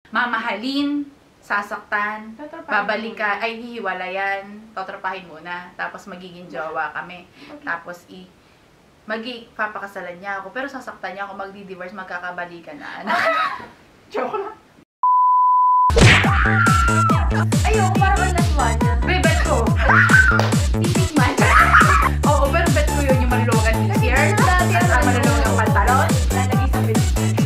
mamahalin, sasaktan, babalikan, ay hihiwalayan, totropahin muna, tapos magiging jowa kami. Tapos papakasalan niya ako, pero sasaktan niya ako, magdi-divorce, magkakabalikan na. Joke lang. Ayoko, parang ang last one. Bet ko. Titikman. Oo, pero bet ko yun yung malulugan this year. At malulugan ang pantalon. Lalagay sa bilis.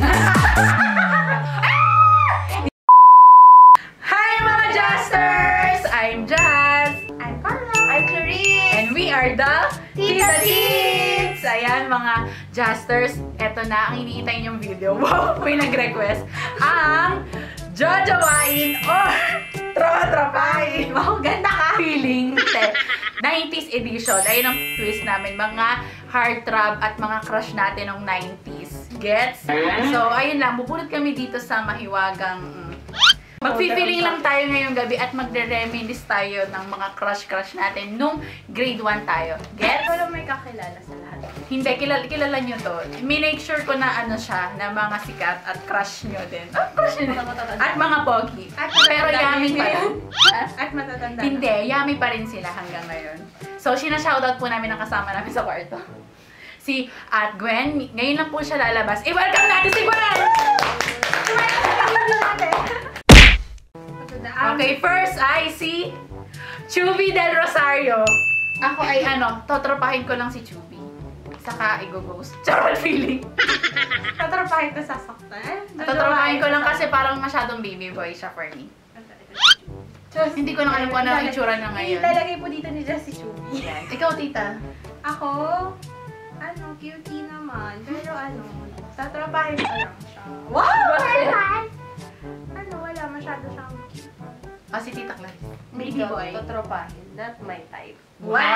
Hi mga Justers! I'm Jazz. I'm Carla. I'm Clarice. And we are the Tita Tits! Ayan mga Justers, eto na ang iniintay niyong video. Wow, may nag-request. Ang jojowain or trotropahin. Wow, ganda ka! Feeling 90s edition. Ayun ang twist namin. Mga heartthrob at mga crush natin ng 90s. Gets? So, ayun lang. Bubulot kami dito sa mahiwagang mag-feeling lang tayo ngayong gabi at magre-reminisce tayo ng mga crush-crush natin nung grade 1 tayo. Gets? Pero may kakilala sa lahat. Hindi, kilala nyo to. Make sure ko na ano siya, na mga sikat at crush nyo din. Crush nyo din. At mga pogi. Pero yummy pa rin. At matatanda. Hindi, yummy pa rin sila hanggang ngayon. So, sinashoutout po namin ang kasama namin sa kwarto. Si At Gwen. Ngayon lang po siya lalabas. I-welcome natin si Gwen! Okay, first ay si Chubby Del Rosario. Ako ay totropahin ko lang si Chubby. Saka i-ghost. Charot feeling. Tatrapahin ko sasaktan. Totropahin ko lang kasi parang masyadong baby boy siya for me. Hindi ko na alam kung ano ang itsura na ngayon. Ilalagay po dito ni Jessie Chubby. Yan. Ikaw, tita. Ako, cutie naman. Pero tatrapahin ko lang siya. Wow! Wala masyado siyang cute. Si Tita Clarice. Baby boy. Tatrapahin. Not my type. Wow!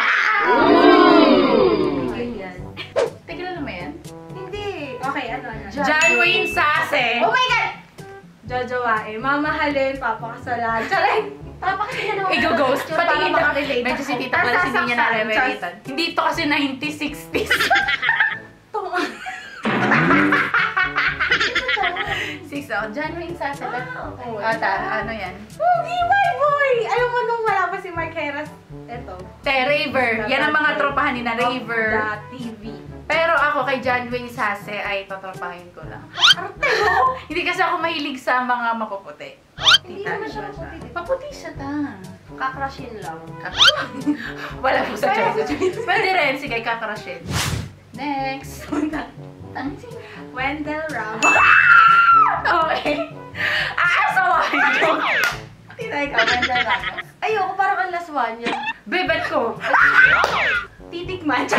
Ganyan. Tignan mo yan? Hindi. Okay, John Wayne Sase. Oh my God! Jojowain. Mamahalin, papakasalan. Charay! Papakasalan ako. I-ghost. Pati Para makarelate medyo si ako. Tita Clarice hindi niya Sasaktan. na-relate. Hindi ito kasi 90s, 60s. 6 John Wayne Sase. Ano yan? My boy! Alam mo nung wala pa si Mark Heras, eto. Raver. Yan ang mga tropahan ni na Raver. The TV. Pero ako kay John Wayne Sase ay totropahin ko lang. Arte mo! Hindi kasi ako mahilig sa mga mapuputi. Hindi naman siya maputi. Maputi siya ta. Kakrashin lang. Wala po sa choice. Pwede rin. Sige, kakrashin. Next. Wendell Ram. Okay. Aasawahin ko. Tita, ikaw, Wendell Ram. Ayoko, parang ang last one yan. Bebet ko. Titikman.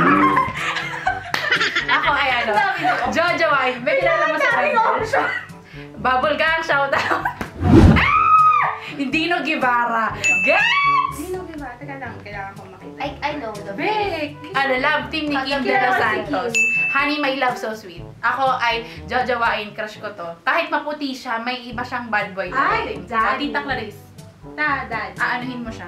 Ako ay jojowain. May kilala mo sa Wendell. Bubblegum, shoutout. Dino Guevara. Gets! Dino Guevara. Teka lang, kailangan ko makita. I know the Vic! Love team ni Kim De Los Santos. Honey, my love so sweet. Ako ay jojowain, crush ko to. Kahit maputi siya, may iba siyang bad boy. Ay, Daddy. Tita Clarice. Dad. Aanuhin mo siya.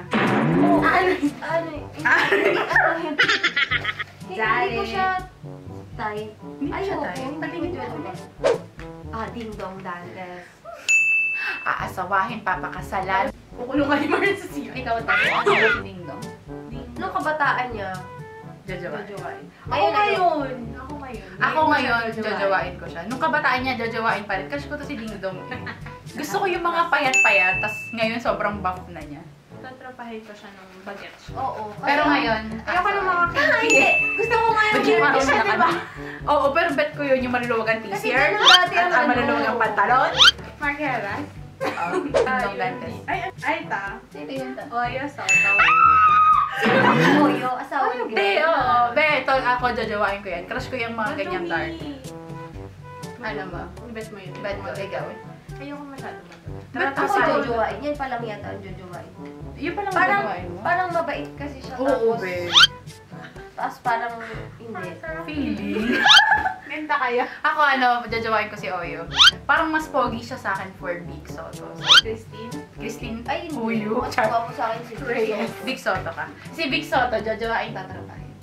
Hindi ko siya type. Hindi ko siya type. Patingin ko ba? Ding Dong Dantes. Aasawahin, papakasalan. Kukulong ka ni Mars sa siya. Ikaw tayo. Ako si Ding Dong. Nung kabataan niya, Jojowain. Ako ngayon. Ako ngayon, jojowain ko siya. Nung kabataan niya, jojowain pa rin. Crush ko to si Ding Dong. Gusto ko yung mga payat-payat, tas ngayon sobrang buff na niya. Tatrapahin ko siya ng bagets. Oo. Pero ngayon, ayoko ng mga hindi. Gusto ko ngayon Maging siya, diba? Oo, pero bet ko yun yung maluluwagan Kasi t-shirt. ganun dati At ang ang maluluwagang pantalon. Mark Heras? Dong Dantes. Ay, ta. Sino yun ta? Oyo, Soto. Sino ba Oyo? Asawa ni Hindi, oo. Be, ako jojowain ko yan. Crush ko yung mga ganyang dark. Alam mo? Bet mo yun. Bet mo, ikaw. Ayoko masyado Bet Ako kasi jojowain. Yan pa lang yata ang jojowain. Yun pa lang jojowain mo? Parang mabait kasi siya. Oo, be. Tapos parang hindi. Feeling. Ganda kaya. Ako jojowain ko si Oyo. Parang mas pogi siya sa akin for Big Soto. So, Christine? Ay, Uyo. Mas gwapo sa akin si Reyes. Big Soto ka. Si Big Soto, jojowain tatrapahin.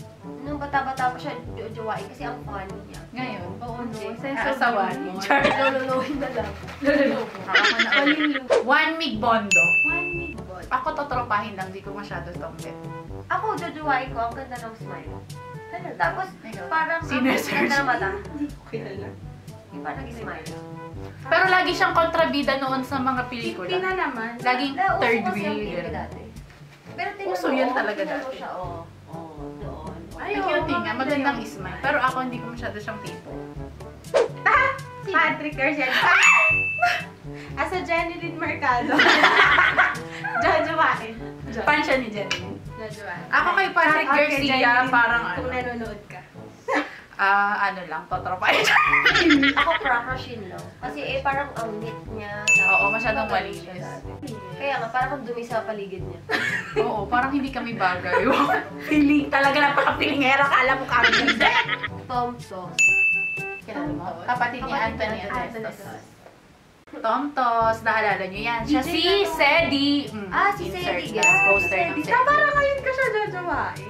nung bata-bata pa siya, jojowain kasi ang funny niya. Ngayon? Oo, no. Asawan. Char. Lululohin na lang. Ako na ulit. One mig bondo. One week ball. Ako totropahin lang, di ko masyado tong bet. Ako, jojowain ko, ang ganda ng smile. Tapos, Ikaw? parang Sinesearch. ganda ng mata. Hindi ko kilala. Yung parang nag-smile. Pero lagi siyang kontrabida noon sa mga pelikula. Pina naman. Laging Uso third kasi ang wheel. TV Ganun. dati. Pero tingnan Uso mo, yun talaga tingnan mo dati. siya, doon. Ay, Ay, cute oo, nga. maganda Magandang yun. smile. Pero ako hindi ko masyado siyang tipo. Patrick Garcia. Asa Jenny Lynn Mercado. Jojowain. Fan siya ni Jenny. Jojowain. Ako kay Patrick Shout out kay Garcia, Jenny Lynn, parang kung ano. nanonood ka. Ano lang, totropahin. Ako, crushin lang. Kasi parang ang neat niya. Oo, masyadong magaling malinis. siya dati. Kaya nga, parang kung dumi sa paligid niya. Oo, parang hindi kami bagay. Feeling, talaga napaka-pilingera. Kala mo kami. Tom Tos. Kilala mo? Kapatid ni Anthony Anthony Anestos. Tom Tos, naalala niyo yan. Siya si Sedi. Si Insert Sedi, na yeah. poster ng Sedi. Sedi. Parang ngayon ka siya jojowain.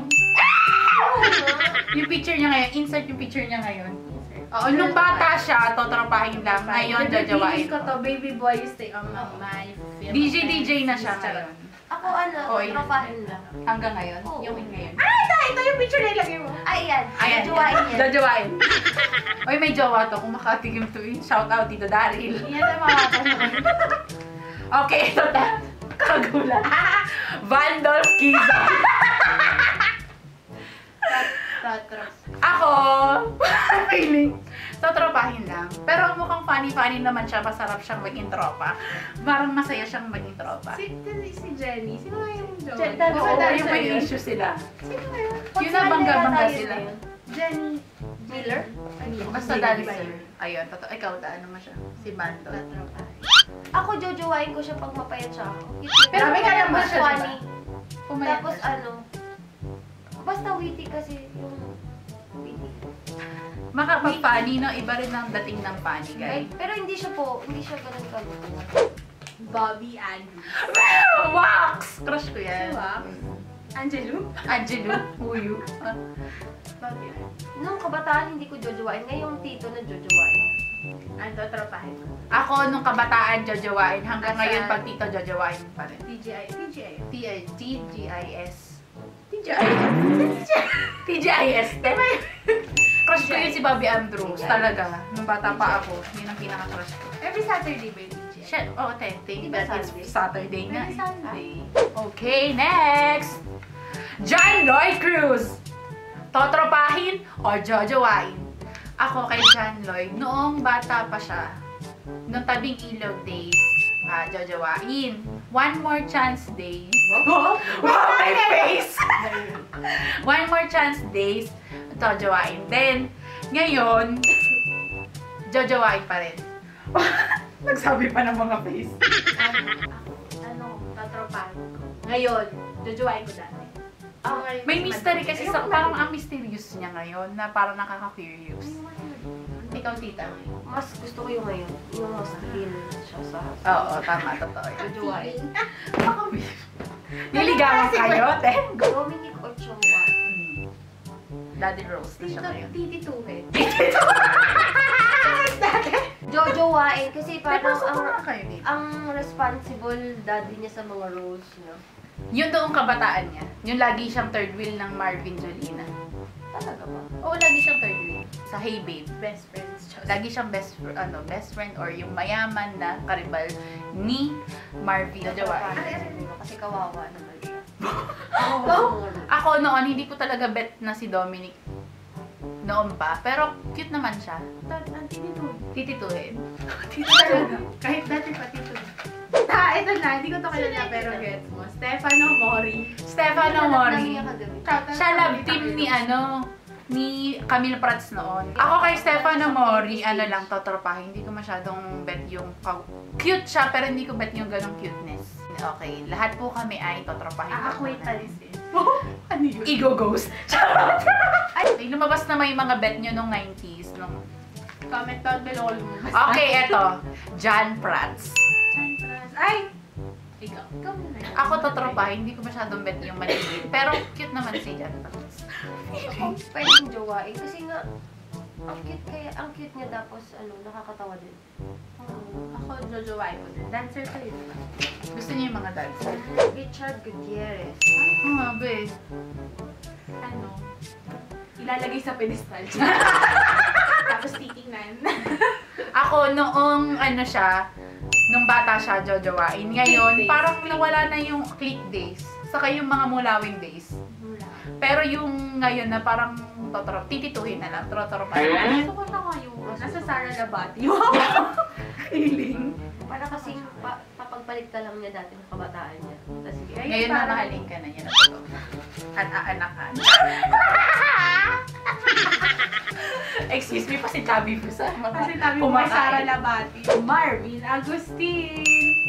Yung picture niya ngayon, insert yung picture niya ngayon. Oo, nung bata siya, totropahin lang. Ngayon, jajawain ko to, baby boy, you stay on my mind. DJ na siya ngayon. Ako, Oy. tropahin lang. Hanggang ngayon? Oo. Yung ngayon. Ito yung picture na ilagay mo. Ay, yan. Ayan, Jojowain niya. jajawain. Oy, may jowa to. Kung makatigim to yun, shout out dito, Daryl. Yan ang mga tanong. Okay, ito na. Kagulat. Vandolph Kiza. Tatros. Ako, feeling, totropahin lang. Pero mukhang funny-funny naman siya, masarap siyang maging tropa. Parang masaya siyang maging tropa. Si Jenny, sino nga yung jowa? Jen- Oo, Dahil yung may sa'yo. issue sila. Sino nga yun? Yun ang bangga-bangga sila. Jenny Miller? Basta dancer. Ayun, totoo. Ikaw, ano mo siya? Si Bando. Ako, jojowain ko siya pag mapayat siya ako. Pero may kaya ba mas siya, funny. Pumayat Tapos na siya. basta witty kasi yung witty. Makapag-funny, no? Iba rin ang dating ng funny, guys. Pero hindi siya ganun kaluto. Bobby Andrews. Wax! Crush ko yan. Si Wax? Angelo? Angelo. Uyu. Bobby Andrews. Nung kabataan, hindi ko jojowain. Ngayong tito na jojowain. Ang totropahin ko. Ako, nung kabataan, jojowain. Hanggang Asa? ngayon, pag tito, jojowain pa rin. TGIS. TGIS. TGIS. TGIS. Crush ko yun si Bobby Andrews. Talaga. Nung bata pa ako, yun ang pinaka-crush ko. Every Saturday ba yung TGIS? Shit, oh, think Diba that it's Sunday? Saturday na. Every Sunday. Okay, next! John Lloyd Cruz! Totropahin o jojowain? Ako kay John Lloyd, noong bata pa siya, noong tabing ilog days, jojowain. One More Chance Days. Wow, my face! One More Chance Days, jojowain. Then, ngayon, jojowain pa rin. Nagsabi pa ng mga face. Totropahin ko. Ngayon, jojowain ko dati. May mystery kasi sa, parang ang mysterious niya ngayon na parang nakaka-curious. Ikaw, tita. Mas gusto ko yung ngayon. Yung mas feel siya sa... Oo, tama, totoo. Jojowain. Niligawan kayo, te? Dominic Ochoa. Daddy Rose na siya ngayon. Titituhin. Jojowain kasi parang Parang kayo dito. ang responsible daddy niya sa mga roles niya. Yung doong kabataan niya, yung lagi siyang third wheel ng Marvin Jolina. Talaga ba? Oo, lagi siyang third wheel. Sa Hey Babe. Best friends. Lagi siyang best friend or yung mayaman na karibal ni Marvin Jojowain. Kasi kawawa naman siya. Ako noon, hindi ko talaga bet na si Dominic noon pa. Pero cute naman siya. Ang titituhin. Titituhin. Tito talaga. Kahit dati pa tituhin. Ito na. Hindi ko to kilala pero gets mo. Stefano Mori. Stefano Mori. Shoutout Siya sa love mga team Camilo. ni Camille Prats noon. Ako kay Stefano Mori, lang, totropahin. Hindi ko masyadong bet yung cute siya, pero hindi ko bet yung ganong cuteness. Okay, lahat po kami ay totropahin. Acquaintances. Ano yun? Ego ghost. Charot! Ay, lumabas na may mga bet nyo nung 90s. Comment down below. Okay, eto. John Prats. Ay! Ikaw muna. Ako totropa, hindi ko masyadong bet yung maliliit. Pero cute naman si Jan. Ako pwedeng jowain. Kasi nga, ang cute niya tapos nakakatawa din. Ako, jojowain ko din. Dancer kayo. Gusto niya yung mga dancer. Richard Gutierrez. Oo, be. Ano? Ilalagay sa pedestal. Tapos titingnan. Ako, noong nung bata siya, jojowain. Ngayon, Click days. parang nawala na yung click days. Saka yung mga mulawing days. Pero yung ngayon na parang titituhin na lang, trotropa. Gusto ko na kayo. Nasa Sara Labati. Feeling. Para kasi papagpalit ka lang niya dati ng kabataan niya. Tapos sige. Ngayon parang- mamahalin ka na niya na totoo. At aanakan. Excuse me pa si Chubby Fusa. Kasi tabi mo kay Sara Labati. Marvin Agustin.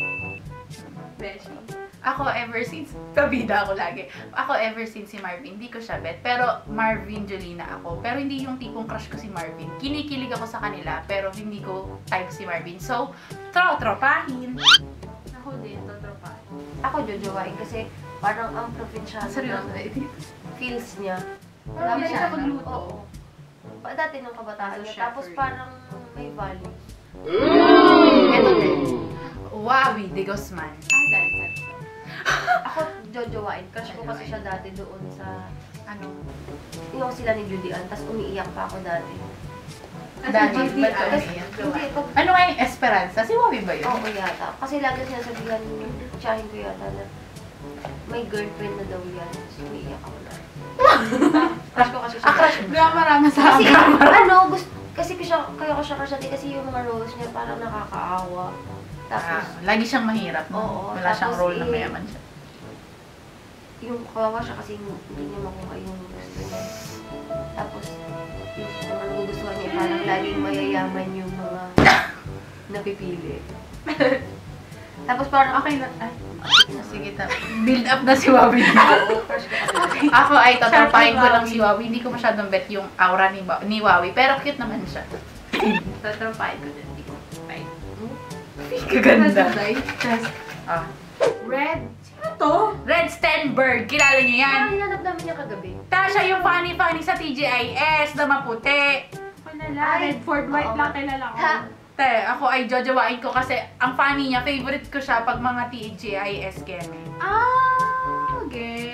Beshi. Ako ever since, kabida ako lagi. Ako ever since si Marvin, hindi ko siya bet. Pero Marvin, Jolina ako. Pero hindi yung tipong crush ko si Marvin. Kinikilig ako sa kanila, pero hindi ko type si Marvin. So, tropahin. Ako din, totropa. Ako jojowain kasi parang ang provinsyano Seryoso ng eh. feels niya. Marami siya, siya no? magluto. Oo. Dati ng kabataan As a niya. chef Tapos rin. parang may values. Ito din. Wawi de Guzman. Dancer. Ako jojowain. Crush ko kasi siya dati doon sa... Ano? Yung sila ni Judy Ann. Tapos umiiyak pa ako dati. Dahil, ba't ka Tapos, umiiyak? hindi, pag... Ano nga yung Esperanza? Si Wawi ba yun? Oo yata. Kasi lagi sinasabihan, tsahin ko yata na may girlfriend na daw yan. Tapos umiiyak ako na. Crush ko kasi siya. Crush. Drama sa Kasi kasi kaya ko siya crush dati kasi yung mga roles niya parang nakakaawa. Tapos, Lagi siyang mahirap. No? Oo, Wala siyang tapos role na mayaman siya. yung kawawa siya kasi hindi niya makuha yung gusto niya. Tapos, yung mga nagugustuhan niya, parang laging mayayaman yung mga napipili. Tapos parang, Okay na. Ay. Sige, build up na si Wawi. oo, crush ko kasi. Ako ay tatrapahin ko Wawi. lang si Wawi. Hindi ko masyadong bet yung aura ni Wawi. Pero cute naman siya. Totropahin ko din. Hindi ko type. Kaganda. Just Ah. Red. Sino to? Red Stenberg. Kilala niyo yan? Parang hinanap namin niya kagabi. Tasha yung funny sa TGIS na maputi. Kilala. Ay, Redford White oo. lang kilala ko. Ha? Te, ako ay jojowain ko kasi ang funny niya, favorite ko siya pag mga TGIS keme. Ah,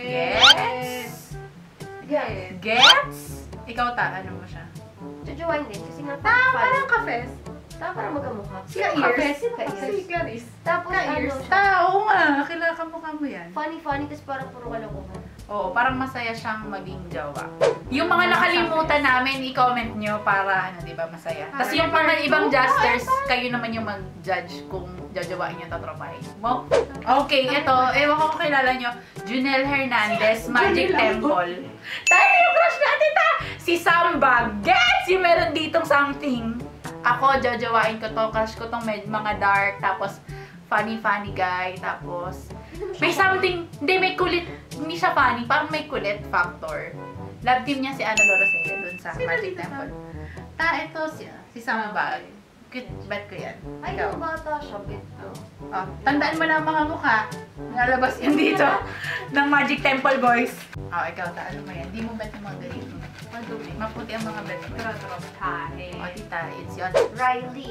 gets. Yes? Gets? Ikaw ano mo siya? Jojowain din kasi nga Parang kafes. parang magkamukha. Sino Ka-ears? kafes? Sino Ka-ears. kafes? Si Clarice. Tapos Ka-ears. ano siya, Tao nga, kilala ka mukha mo yan. funny, tapos parang puro kalokohan. Oo, parang masaya siyang maging jowa. Yung mga nakalimutan namin, i-comment nyo para, di ba, masaya. Tapos yung mga ibang justers, kayo naman yung mag-judge kung jojowain nyo tatropahin mo. Okay, ito, ewan ko kung kilala nyo, Junel Hernandez, Magic Temple. Tayo yung crush natin, ta! Si Samba, gets! Yung meron ditong something. Ako, jojowain ko to, crush ko tong mga dark, tapos funny guy, tapos may something, hindi, may kulit, hindi siya funny, parang may kulit factor. Love team niya si Ana Lorosea dun sa Sino Magic dito Temple. Ito si Samba. Cute, bet ko yan. Ay, Ikaw. yung bata siya, bit. Oh, tandaan mo na ang mga mukha. Nalabas yan dito ng Magic Temple Boys. Oh, ikaw, ano mo yan? Di mo bet yung mga ganito. Madumi. Maputi ang mga bet mo. Totropahin. O, tita, it's yun. Riley.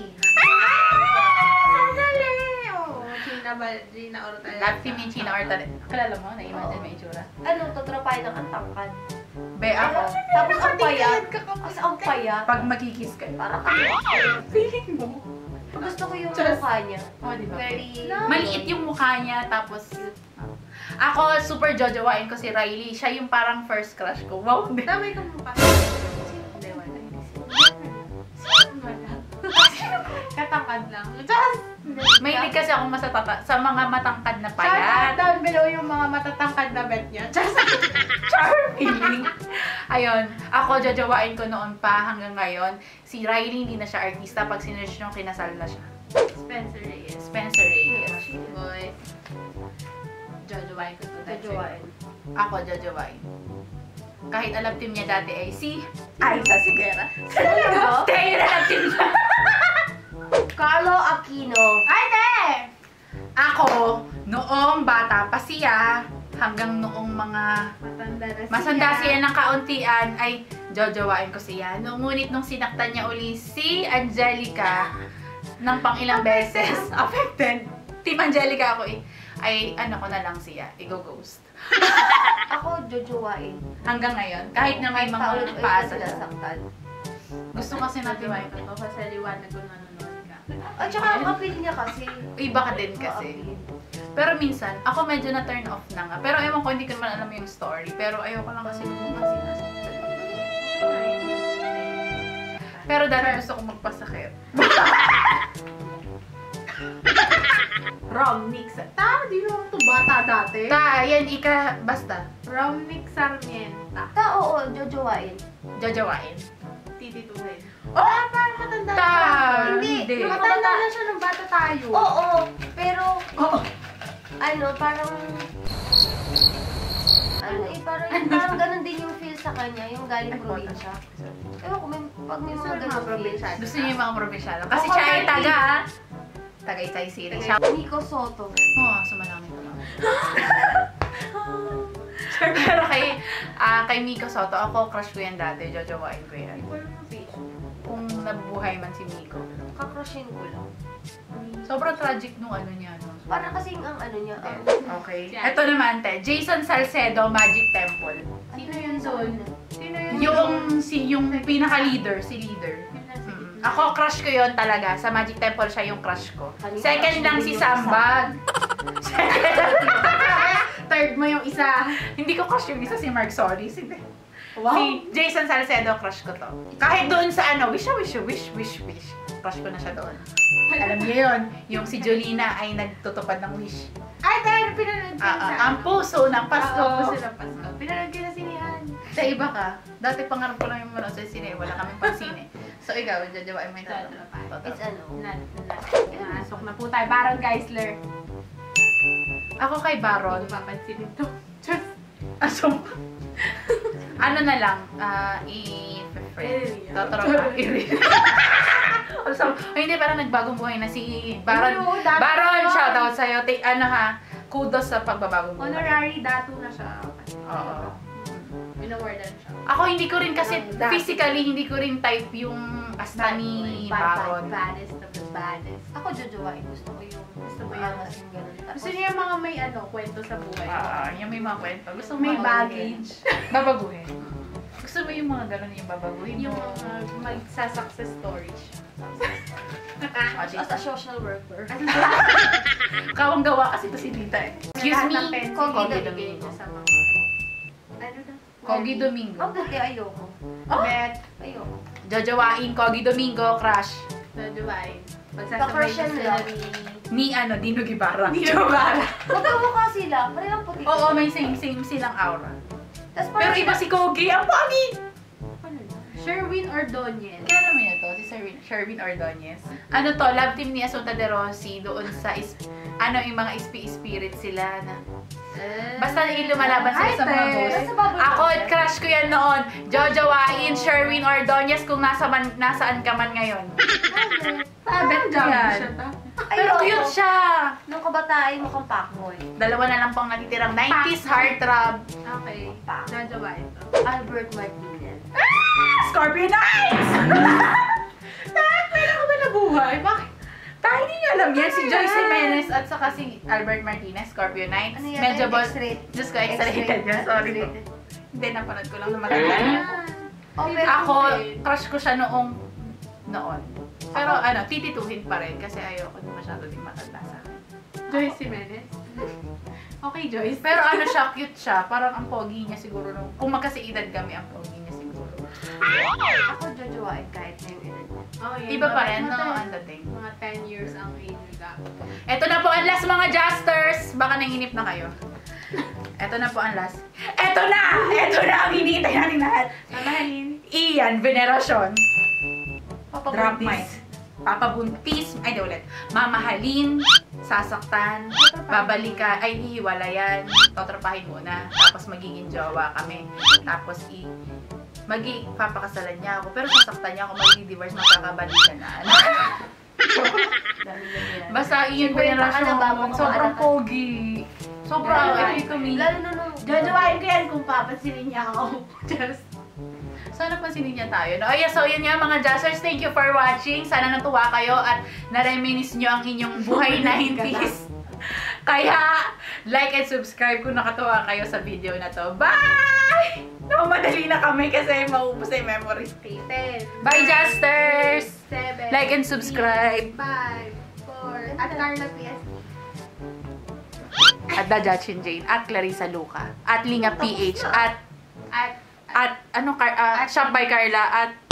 Sandali! Oo. Gina Ortega. Love team yung China Orta. Kalala mo, na-imagine mo yung itsura. Ano, tatrapahin ng antangkad. Be, ako. Tapos ang payat. As ang payat. Pag magkikis ka. Parang ano. Feeling mo. Gusto ko yung Just- mukha niya. Oh, di ba? Very... Maliit yung mukha niya, tapos ako, super jojowain ko si Riley. Siya yung parang first crush ko. Wow, hindi. Damay ka mukha. Hindi, wala. Katangkad lang. Just! Mahilig kasi ako sa mga matangkad na Shout out payat. down below yung mga matatangkad na bet niya. Just! Charming. Ayun, ako jojowain ko noon pa hanggang ngayon. Si Riley, hindi na siya artista. Pag sinerge nyo, kinasal na siya. Spencer Reyes. Spencer Reyes. Boy. Jojowain ko to. Jojowain. Ako jojowain. Kahit alam team niya dati ay si Aiza Sigera. Talaga? Tayo na lang team niya. Carlo Aquino. Ay, te! Ako, Noong bata pa siya, hanggang noong mga masanda siya ng kauntian, ay jojowain ko siya. Ngunit nung sinaktan niya uli si Angelica ng pang-ilang beses, affected. Team Angelica ako eh. Ay ano ko na lang siya, i-ghost. Ako, jojowain. Hanggang ngayon, kahit na may mga Paulit-ulit paasa na siya. sinasaktan. Gusto kasi natin Natiwai ko to kasi liwanag ko nanonood ka. At saka ang appeal niya kasi. iba ka din kasi. Pero minsan, ako medyo na turn off na nga. Pero ewan ko, hindi ko naman alam yung story. Pero ayoko lang kasi sinasaktan. Pero dati gusto ko magpasakit. Romnick di mo ito bata dati. Yan, basta. Romnick Sarmienta. Oo, jojowain. Jojowain. Titituhin. Oh! Parang matanda Ta! siya. Hindi. Matanda na siya nung bata tayo. Oo, pero Oo. ano, parang parang ganun din yung feel sa kanya, yung galing probinsya. Ewan ko, pag may mga ganun feel. Gusto niya yung mga probinsyano. Kasi Oo, siya ay dati. Tagaytay City. Siya, Nico Soto. sumalangin ko lang. Pero kay Miko Soto, ako crush ko yan dati. Jojowain ko yan. Kung nabubuhay man si Miko. Kakrushin ko lang. Sobrang tragic nung ano niya. No? Parang kasing ang ano niya, Okay. Ito naman, te. Jason Salcedo, Magic Temple. Sino yun doon? Sino yun? Yung pinaka-leader, si leader. Ako, crush ko yon talaga. Sa Magic Temple siya yung crush ko. Second lang si Sambag. Third mo yung isa. Hindi ko crush yung isa, si Mark Solis. Hindi. Wow. Si Jason Salcedo, crush ko to. Kahit doon sa wish. Crush ko na siya doon. Alam niyo yun, yung si Jolina ay nagtutupad ng wish. Ay, dahil pinanood ko Ang puso ng Pasko. Oo, puso ng Pasko. Pinanood ko na sinihan. Sa iba ka, dati pangarap ko lang yung manood sa sine, wala kaming pang sine. So ikaw, jajawain mo yung tato. It's ano. Nasok na po tayo. Baron Geisler. Ako kay Baron. Hindi papansin ito. Just. Asum. Ano na lang, i-friend. Totoro ka. Hindi, parang nagbagong buhay na si Baron. Oo, dati Baron, yun. shoutout sa'yo. Kudos sa pagbabagong buhay. Honorary datu na siya. Oo. Inawardan siya. Ako hindi ko rin kasi, Dati. physically, hindi ko rin type yung asta ni Baron. Baddest of the baddest. Ako jojowain, gusto ko yung Gusto mo yung angas yung ganun. Gusto niya yung mga may kwento sa buhay. Yung may mga kwento. Gusto mo May mga baggage. babaguhin. Gusto mo yung mga ganun yung babaguhin. Yung magsa-success story siya. As a social worker. Kawang gawa kasi to si Tita eh. Excuse me, Kogi Domingo. Sa mga... Ano na? Kogi Domingo. Ang buti, ayoko. Bet. Ayoko. Jojowain, Kogi Domingo, crush. Naduwain. Ka-crush yan lang. Ni Dino Guevara. Magkamukha sila, parang puti. Oo, may same silang aura. Tas Pero iba si Kogi, ang pogi! Sherwin Ordonez. Kaya naman yun to, si Sherwin Ordonez. Ano to, love team ni Asunta de Rossi doon sa, yung mga spirit sila na. Basta yung lumalaban sila sa mga ghosts. Ako, crush ko yan noon. Jojowain, Sherwin Ordonez kung nasaan ka man ngayon. Bet yan. Pero cute siya! Nung kabataan, mukhang pakboy. Dalawa na lang pong natitirang 90s heartthrob. Okay. Naduwain to. Albert Martinez. Scorpio Knights! Pwede ko ba nabuhay? Bakit? Tayo hindi niyo alam yan. Si Joyce Jimenez at saka si Albert Martinez, Scorpio Knights. Ano yan? Medyo X-rated. Diyos ko, X-rated yan. Sorry po. Hindi, napanood ko lang na maganda. Oh, pero Ako, crush ko siya noon. Pero titituhin pa rin kasi ayoko na masyado din matanda sa akin. Joyce Jimenez. Okay, Joyce. Pero siya, cute siya. Parang ang pogi niya siguro kung magkasiedad kami, ang pogi niya siguro. ako jojowain kahit na yung edad niya. Oh, yun. Iba pa rin, no? Mga Ang dating. Mga 10 years ang age gap. Ito na po ang last mga Justers! Baka nanginip na kayo. Ito na po ang last. Ito na! Ito na ang hinihintay natin lahat. Mamahalin. Ian, Veneracion. Drop Papabuntis. mic. Papabuntis. Ay, di ulit. Mamahalin, sasaktan, babalikan, ay hihiwalayan, totropahin muna. Tapos magiging jowa kami. Tapos papakasalan niya ako. Pero sasaktan niya ako, magdi-divorce, magkakabalikan na. Dami na yan. Basta iyon Siyempre, generasyon. baka nabago ka Sobrang maalat. pogi. Sobrang kami. Lalo na nung... Jojowain ko yan kung papansinin niya ako. Just. Sana pansinin niya tayo. No? Ay, so yun nga mga Jazzers. Thank you for watching. Sana natuwa kayo at na-reminisce nyo ang inyong buhay 90s. Kaya, like and subscribe kung nakatuwa kayo sa video na to. Bye! Namamadali na kami kasi maubos na yung memory. 10, Bye, Jazzers! 7, Like and subscribe. 5, 4, at Carla PS. At Dajachin Jane. At Clarissa Luca. At Linga PH. At At Shop by Carla. At